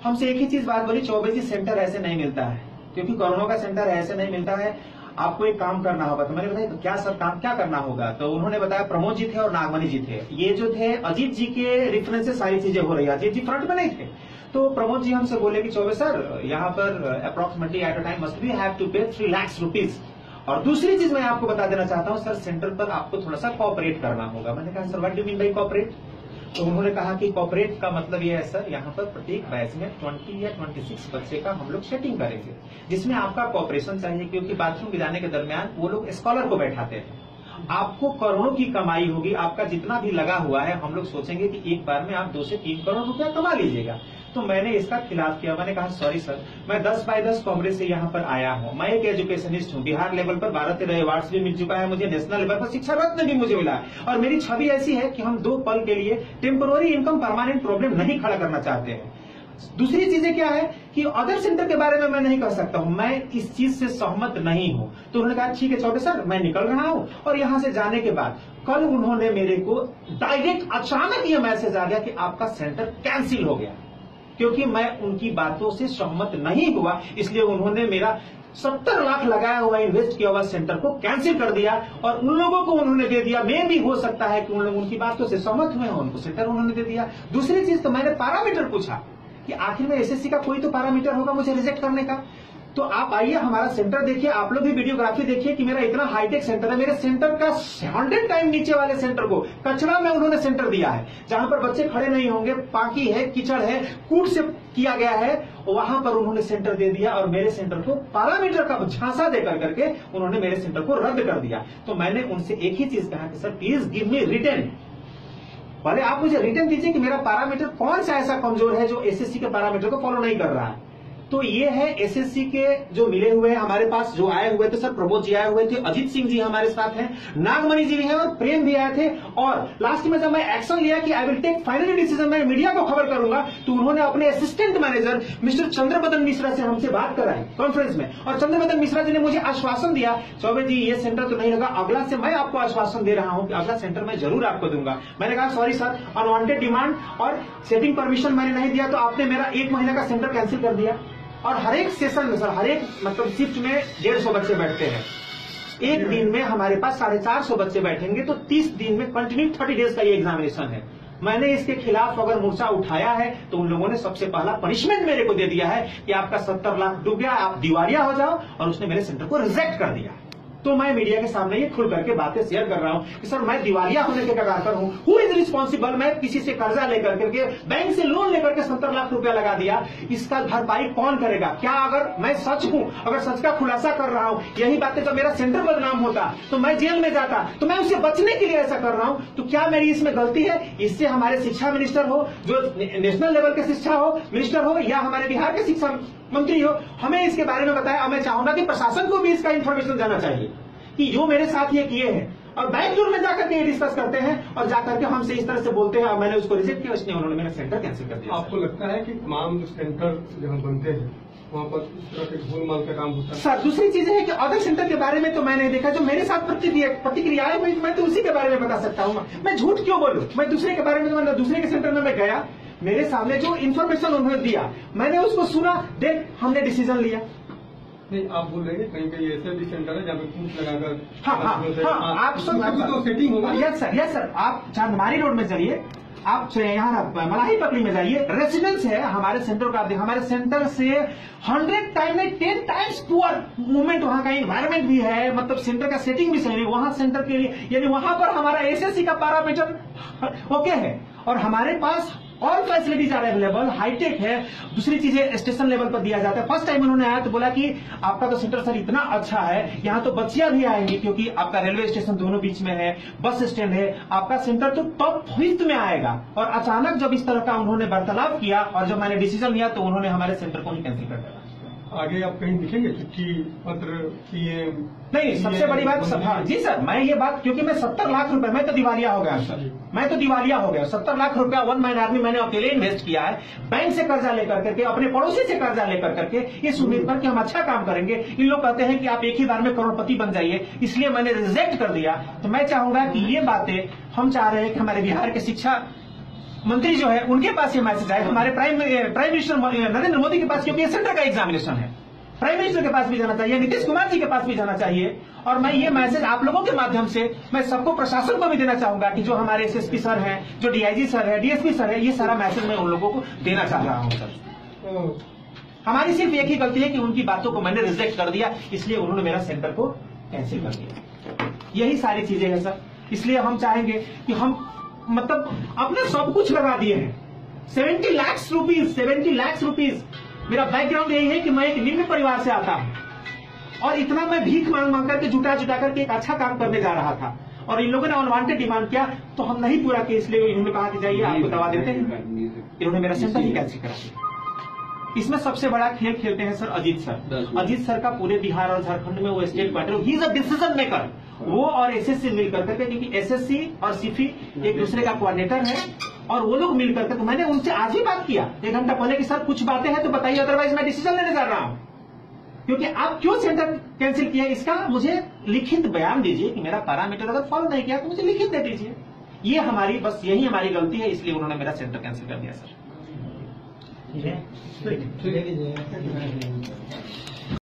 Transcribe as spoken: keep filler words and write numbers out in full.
हमसे एक ही चीज बात बोली, चौबे जी सेंटर ऐसे नहीं मिलता है, क्योंकि कोरोना का सेंटर ऐसे नहीं मिलता है, आपको एक काम करना होगा। तो मैंने बताया तो क्या सर काम क्या करना होगा? तो उन्होंने बताया प्रमोद जी थे और नागमणि जी थे, ये जो थे अजीत जी के रेफरेंस से सारी चीजें हो रही है, अजीत जी फ्रंट में नहीं थे। तो प्रमोद जी हमसे बोले कि चौबे सर यहाँ पर approximately eight a time must be have to pay three lakh rupees. और दूसरी चीज मैं आपको बता देना चाहता हूँ सर, सेंटर पर आपको थोड़ा सा कोऑपरेट करना होगा। मैंने कहा sir what do mean by cooperate? तो उन्होंने कहा कि कोऑपरेट का मतलब ये है सर, यहाँ पर प्रत्येक बैच में बीस या छब्बीस बच्चे का हम लोग सेटिंग करेंगे, जिसमें आपका कोऑपरेशन चाहिए, क्योंकि बाथरूम में जाने के दरमियान वो लोग स्कॉलर को बैठाते हैं, आपको करोड़ों की कमाई होगी, आपका जितना भी लगा हुआ है हम लोग सोचेंगे कि एक बार में आप दो से तीन करोड़ रुपया कमा लीजिएगा। तो मैंने इसका खिलाफ किया, मैंने कहा सॉरी सर, मैं दस बाय दस कांग्रेस से यहाँ पर आया हूँ, मैं एक एजुकेशनिस्ट हूँ, बिहार लेवल पर बारह तेरह अवार्ड्स भी मिल चुका है मुझे, नेशनल लेवल पर शिक्षा रत्न भी मुझे मिला है, और मेरी छवि ऐसी है कि हम दो पल के लिए टेम्पोररी इनकम परमानेंट प्रॉब्लम नहीं खड़ा करना चाहते हैं। दूसरी चीजें क्या है कि अदर सेंटर के बारे में मैं नहीं कह सकता हूं, मैं इस चीज से सहमत नहीं हूं। तो उन्होंने कहा ठीक है चौबे सर मैं निकल रहा हूं। और यहां से जाने के बाद कल उन्होंने मेरे को डायरेक्ट अचानक ये मैसेज आ गया कि आपका सेंटर कैंसिल हो गया, क्योंकि मैं उनकी बातों से सहमत नहीं हुआ, इसलिए उन्होंने मेरा सत्तर लाख लगाया हुआ इन्वेस्ट किया हुआ सेंटर को कैंसिल कर दिया और उन लोगों को उन्होंने दे दिया। मैं भी हो सकता है कि उन लोग उनकी बातों से सहमत हुए, उनको सेंटर उन्होंने दे दिया। दूसरी चीज तो मैंने पैरामीटर पूछा कि आखिर में एसएससी का कोई तो पैरामीटर होगा मुझे रिजेक्ट करने का। तो आप आइए हमारा सेंटर देखिए, आप लोग भी वीडियोग्राफी देखिए कि मेरा इतना हाईटेक सेंटर है। मेरे सेंटर का हंड्रेड टाइम नीचे वाले सेंटर को कचरा में उन्होंने सेंटर दिया है, जहां पर बच्चे खड़े नहीं होंगे, पाकी है, कीचड़ है, कूट से किया गया है, वहां पर उन्होंने सेंटर दे दिया और मेरे सेंटर को पैरामीटर का झांसा देकर करके उन्होंने मेरे सेंटर को रद्द कर दिया। तो मैंने उनसे एक ही चीज कहा कि sir please give me return, भले आप मुझे रिटर्न दीजिए कि मेरा पैरामीटर कौन सा ऐसा कमजोर है जो एसएससी के पैरामीटर को फॉलो नहीं कर रहा है। तो ये है एसएससी के जो मिले हुए हैं हमारे पास, जो आए हुए थे सर, प्रमोद जी आए हुए थे, अजीत सिंह जी हमारे साथ हैं, नागमणि जी भी हैं और प्रेम भी आए थे। और लास्ट में जब मैं एक्शन लिया कि I will take finally decision, मैं मीडिया को खबर करूंगा, तो उन्होंने अपने assistant manager mister Chandrabadan Mishra से हमसे बात कराई कॉन्फ्रेंस में, और चंद्रबदन मिश्रा जी ने मुझे आश्वासन दिया चौबे जी ये सेंटर तो नहीं लगा, अगला से मैं आपको आश्वासन दे रहा हूं कि अगला सेंटर मैं जरूर आपको दूंगा। मैंने कहा सॉरी सर, अनवांटेड डिमांड और सेटिंग परमिशन मैंने नहीं दिया, तो आपने मेरा एक महीने का सेंटर कैंसिल कर दिया। और हर एक सेशन में सर, हर एक मतलब शिफ्ट में डेढ़ सौ बच्चे बैठते हैं, एक दिन में हमारे पास साढ़े चार सौ बच्चे बैठेंगे, तो तीस दिन में कंटिन्यू थर्टी डेज का ये एग्जामिनेशन है। मैंने इसके खिलाफ अगर मोर्चा उठाया है तो उन लोगों ने सबसे पहला पनिशमेंट मेरे को दे दिया है कि आपका सत्तर लाख डूब गया, आप दिवालिया हो जाओ, और उसने मेरे सेंटर को रिजेक्ट कर दिया। तो मैं मीडिया के सामने ये खुल करके बातें शेयर कर रहा हूं कि सर मैं दिवालिया होने के कगार पर हूं, हु इज रिस्पॉन्सिबल, मैं किसी से कर्जा लेकर करके, बैंक से लोन लेकर के सत्तर लाख रुपया लगा दिया, इसका भरपाई कौन करेगा? क्या अगर मैं सच हूं, अगर सच का खुलासा कर रहा हूं, यही बातें जब मेरा सेंटर बदनाम होता तो मैं जेल में जाता, तो मैं उससे बचने के लिए ऐसा कर रहा हूं, तो क्या मेरी इसमें गलती है? इससे हमारे शिक्षा मिनिस्टर हो, जो नेशनल लेवल के शिक्षा हो मिनिस्टर हो, या हमारे बिहार के शिक्षा मंत्री हो, हमें इसके बारे में बताया। और मैं चाहूंगा कि प्रशासन को भी इसका इन्फॉर्मेशन जाना चाहिए कि जो मेरे साथ ये किए हैं, और बैंगलोर में जाकर के ये डिस्कस करते हैं और जाकर के हमसे इस तरह से बोलते हैं, और मैंने उसको रिजेक्ट किया, इसलिए उन्होंने मेरा सेंटर कैंसिल कर दिया। आपको लगता है कि तमाम जो सेंटर जहां बनते हैं वहां पर इस तरह के गोलमाल का काम होता है? सर दूसरी चीज है कि अदर सेंटर के बारे में तो मैं नहीं देखा, जो मेरे साथ प्रतिक्रियाएं हुई मैं तो उसी के बारे में बता सकता हूँ। मैं झूठ क्यों बोलूं? मैं दूसरे के बारे में, मैं दूसरे के सेंटर में मैं गया, मेरे सामने जो इन्फॉर्मेशन उन्होंने दिया मैंने उसको सुना, देख हमने डिसीजन लिया। नहीं, आप बोल रहे हैं कहीं कहीं ऐसे भी सेंटर है जहाँ पे पूछ लगाकर हाँ हाँ हाँ आप सब तो सेटिंग होगा। यस सर, यस सर, आप चांदमारी रोड में चलिए, आप यहाँ मलाही पकड़ी में जाइए, रेसिडेंस है हमारे सेंटर का, हमारे सेंटर से हंड्रेड टाइम में टेन टाइम्स पुअर मूवमेंट, वहाँ का एनवायरमेंट भी है, मतलब सेंटर का सेटिंग भी सही नहीं, वहाँ सेंटर के लिए यानी वहाँ पर हमारा एसएससी का पैरामीटर ओके है और हमारे पास all facilities are available, hitech है। दूसरी चीजें स्टेशन लेवल पर दिया जाता है। फर्स्ट टाइम उन्होंने आया तो बोला कि आपका तो सेंटर सर इतना अच्छा है, यहाँ तो बच्चियां भी आएंगी क्योंकि आपका रेलवे स्टेशन दोनों बीच में है, बस स्टैंड है, आपका सेंटर तो टॉप फिफ्थ में आएगा। और अचानक जब इस तरह का उन्होंने वार्तालाप किया और जब मैंने डिसीजन लिया तो उन्होंने हमारे सेंटर को ही कैंसिल कर दिया। आगे आप कहीं लिखेंगे चिट्ठी पत्र पीएम? नहीं, सबसे बड़ी बात सब, हाँ जी सर, मैं ये बात, क्योंकि मैं सत्तर लाख रुपए, मैं तो दिवालिया हो गया सर, मैं तो दिवालिया हो गया। सत्तर लाख रुपया वन मैन आर्मी मैंने अकेले इन्वेस्ट किया है, बैंक से कर्जा लेकर करके, अपने पड़ोसी से कर्जा लेकर करके, इस उम्मीद पर कि हम अच्छा काम करेंगे। इन लोग कहते हैं कि आप एक ही बार में करोड़पति बन जाइए, इसलिए मैंने रिजेक्ट कर दिया। तो मैं चाहूंगा कि ये बातें हम चाह रहे हैं कि हमारे बिहार के शिक्षा मंत्री जो है उनके पास ये मैसेज आए, हमारे prime prime minister Narendra Modi के पास, क्योंकि ये सेंटर का एग्जामिनेशन है, प्राइम मिनिस्टर के पास भी जाना चाहिए, नीतीश कुमार जी के पास भी जाना चाहिए। और मैं ये मैसेज आप लोगों के माध्यम से मैं सबको, प्रशासन को भी देना चाहूंगा कि जो हमारे एसएसपी सर हैं, जो डीआईजी सर है, डीएसपी सर है, ये सारा मैसेज मैं उन लोगों को देना चाह रहा हूं सर। हमारी सिर्फ एक ही गलती है कि उनकी बातों को मैंने रिजेक्ट कर दिया, इसलिए उन्होंने मेरा सेंटर को कैंसिल कर दिया। यही सारी चीजें हैं सर। इसलिए हम चाहेंगे कि हम मतलब अपने सब कुछ लगा दिए हैं, seventy lakh rupees seventy lakh rupees मेरा बैकग्राउंड यही है कि मैं एक निम्न परिवार से आता हूं और इतना मैं भीख मांग मांग करके जुटा जुटा करके एक अच्छा काम करने जा रहा था, और इन लोगों ने अनवांटेड डिमांड किया तो हम नहीं पूरा किया, इसलिए इन्होंने कहा कि जाइए आपको दवा देते हैं, इन्होंने मेरा सेंटर ही कैंसिल करा दिया। इसमें सबसे बड़ा खेल खेलते हैं sir Ajit sir. Ajit sir का पूरे बिहार और झारखंड में वो state quarter, he is a decision maker. वो और एसएससी मिलकर करके, क्योंकि एसएससी और सीफी एक दूसरे का कोऑर्डिनेटर है, और वो लोग मिलकर करके, मैंने उनसे आज ही बात किया एक घंटा पहले कि सर कुछ बातें हैं तो बताइए, अदरवाइज मैं डिसीजन लेने जा रहा हूं, क्योंकि आप क्यों सेंटर कैंसिल किया इसका मुझे लिखित बयान दीजिए कि मेरा पैरामीटर अगर फॉलो नहीं किया तो मुझे लिखित दे दीजिए। ये हमारी बस यही हमारी गलती है, इसलिए उन्होंने मेरा सेंटर कैंसिल कर दिया सर। ठीक है।